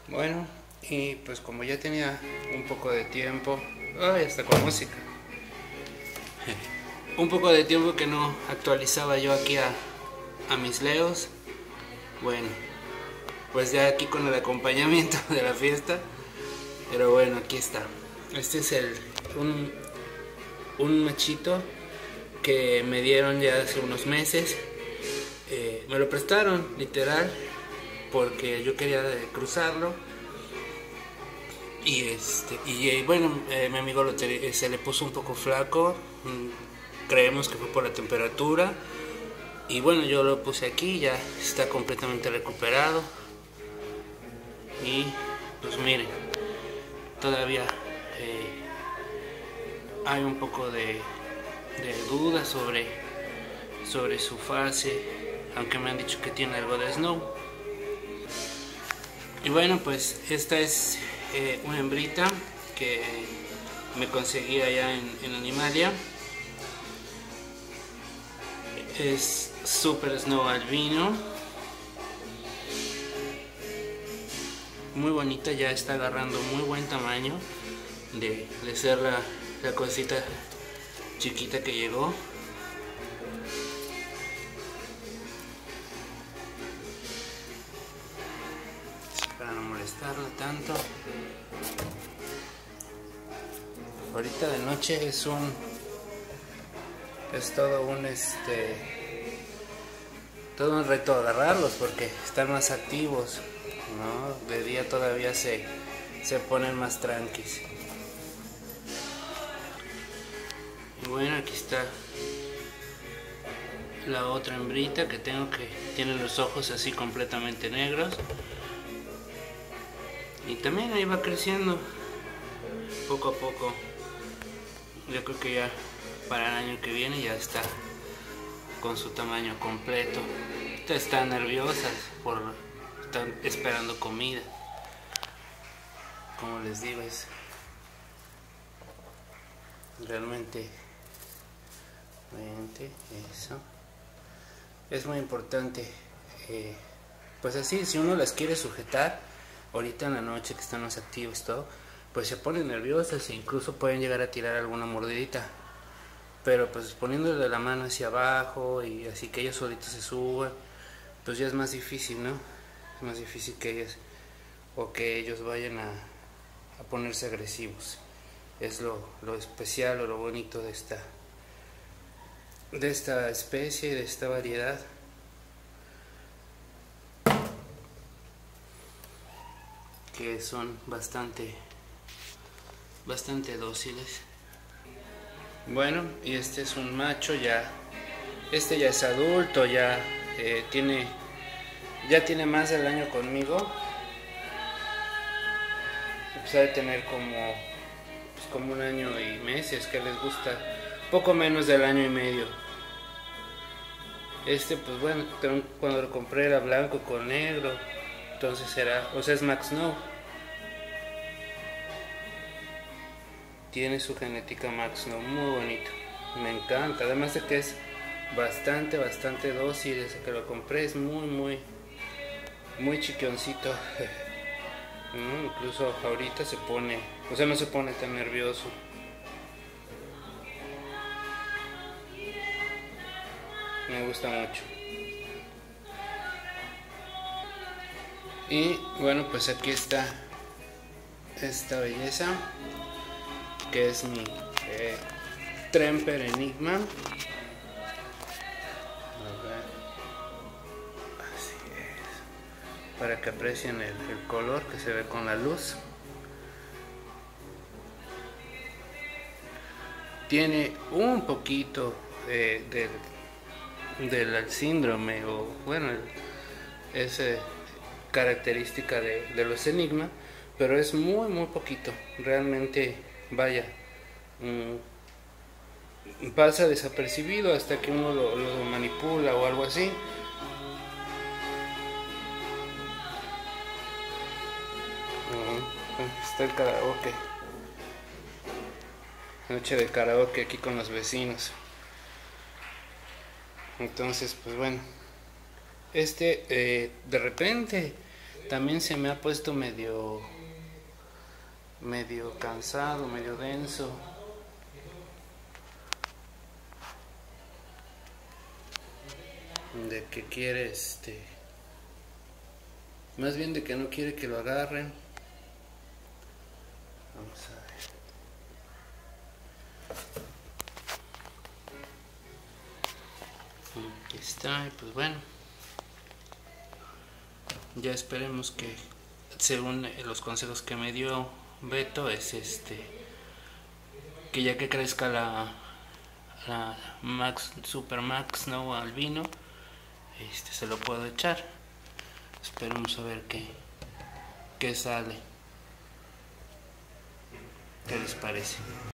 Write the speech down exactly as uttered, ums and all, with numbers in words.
Bueno, y pues como ya tenía un poco de tiempo, ay, hasta con música, un poco de tiempo que no actualizaba yo aquí a, a mis leos, bueno, pues ya aquí con el acompañamiento de la fiesta, pero bueno, aquí está. Este es el un, un machito que me dieron ya hace unos meses. Eh, me lo prestaron, literal, porque yo quería cruzarlo. Y este y eh, bueno, eh, mi amigo lo te, se le puso un poco flaco. mm, Creemos que fue por la temperatura. Y bueno, yo lo puse aquí, ya está completamente recuperado. Y pues miren, todavía eh, hay un poco de, de duda sobre, sobre su fase, aunque me han dicho que tiene algo de snow. Y bueno, pues esta es eh, una hembrita que me conseguí allá en, en Animalia. Es Super Snow Albino, muy bonita, ya está agarrando muy buen tamaño de, de ser la, la cosita chiquita que llegó. Para no molestarla tanto. Ahorita de noche es un es todo un este todo un reto agarrarlos porque están más activos, ¿no? De día todavía se se ponen más tranquis. Y bueno, aquí está la otra hembrita que tengo, que tiene los ojos así completamente negros. Y también ahí va creciendo poco a poco. Yo creo que ya para el año que viene ya está con su tamaño completo. Están nerviosas por están esperando comida. Como les digo, es realmente, realmente eso es muy importante. Eh, pues así, si uno las quiere sujetar ahorita en la noche que están más activos todo, pues se ponen nerviosas e incluso pueden llegar a tirar alguna mordidita. Pero pues poniéndole la mano hacia abajo y así que ellos solitos se suban, pues ya es más difícil, ¿no? Es más difícil que ellos o que ellos vayan a, a ponerse agresivos. Es lo, lo especial o lo bonito de esta de esta especie, de esta variedad. Que son bastante bastante dóciles. Bueno, y este es un macho ya, este ya es adulto, ya eh, tiene ya tiene más del año conmigo. Pues ha de tener como pues como un año y meses, que les gusta, poco menos del año y medio. Este pues bueno, cuando lo compré era blanco con negro, entonces era, o sea, es Max Snow. Tiene su genética Max Snow, muy bonito, me encanta, además de que es bastante, bastante dócil. Desde que lo compré es muy, muy, muy chiquioncito. mm, incluso ahorita se pone, o sea, no se pone tan nervioso. Me gusta mucho. Y bueno, pues aquí está esta belleza, que es mi eh, Tremper Enigma. A ver. Así es. Para que aprecien el, el color que se ve con la luz. Tiene un poquito eh, del, del síndrome, o bueno, esa característica de, de los enigma, pero es muy muy poquito, realmente, vaya, mmm, pasa desapercibido hasta que uno lo, lo manipula o algo así. Uh, está el karaoke, noche de karaoke aquí con los vecinos. Entonces pues bueno, este eh, de repente también se me ha puesto medio medio cansado, medio denso. De que quiere este más bien de que no quiere que lo agarren. Vamos a ver. Aquí está, y pues bueno, ya esperemos que, según los consejos que me dio Beto, es este que ya que crezca la la Max Super Max no albino, este se lo puedo echar. Esperemos a ver qué qué sale. ¿Qué les parece?